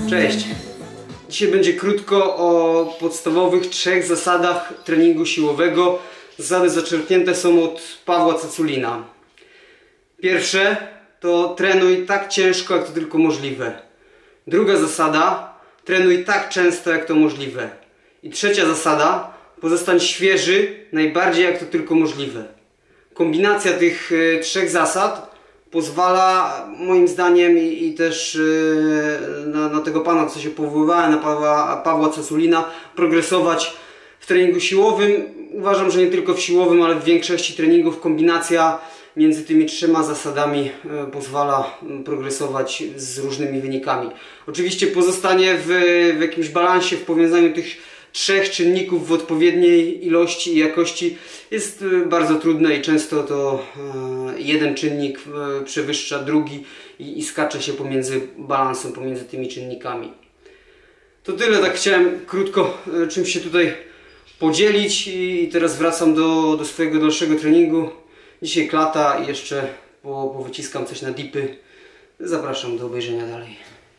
Cześć! Dzisiaj będzie krótko o podstawowych 3 zasadach treningu siłowego. Zasady zaczerpnięte są od Pawła Caculina. Pierwsze to trenuj tak ciężko, jak to tylko możliwe. Druga zasada, trenuj tak często, jak to możliwe. I trzecia zasada, pozostań świeży najbardziej, jak to tylko możliwe. Kombinacja tych 3 zasad pozwala, moim zdaniem, i też na tego pana, co się powoływałem, na Pawła Caculina, progresować w treningu siłowym. Uważam, że nie tylko w siłowym, ale w większości treningów kombinacja między tymi 3 zasadami pozwala progresować z różnymi wynikami. Oczywiście pozostanie w jakimś balansie, w powiązaniu tych 3 czynników w odpowiedniej ilości i jakości jest bardzo trudne i często to jeden czynnik przewyższa drugi i skacze się pomiędzy balansem, pomiędzy tymi czynnikami. To tyle, tak chciałem krótko czymś się tutaj podzielić i teraz wracam do swojego dalszego treningu. Dzisiaj klata i jeszcze powyciskam coś na dipy. Zapraszam do obejrzenia dalej.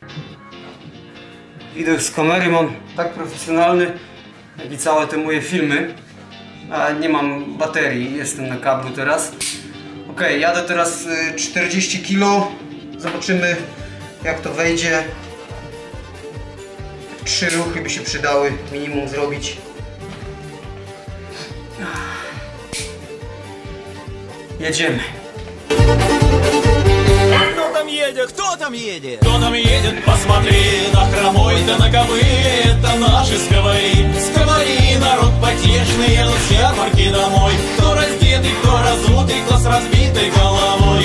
Widok z kamery mam tak profesjonalny, jak i całe te moje filmy. A nie mam baterii, jestem na kablu teraz. Ok, jadę teraz 40 kg. Zobaczymy, jak to wejdzie. 3 ruchy by się przydały minimum zrobić. Jedziemy. Кто там едет? Кто там едет? Кто там едет? Посмотри, на хромой-то на кобыле. Это наши сковори, народ потешный, едут с ярмарки домой. Кто раздетый, кто разутый, кто с разбитой головой.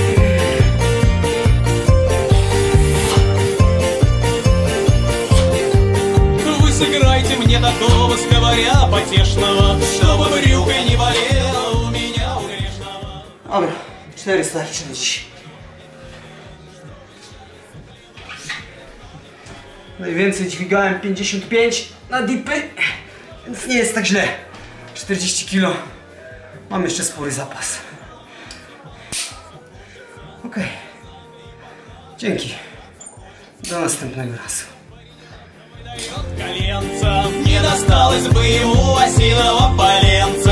Вы сыграйте мне такого сковаря потешного, чтобы брюхо не болело у меня, у грешного. Dobra, 4 starczy na dziś. Najwięcej dźwigałem 55 na dipy, więc nie jest tak źle. 40 kg. Mam jeszcze spory zapas. Ok. Dzięki. Do następnego razu. Коленца, не досталось бы ему осиного поленца.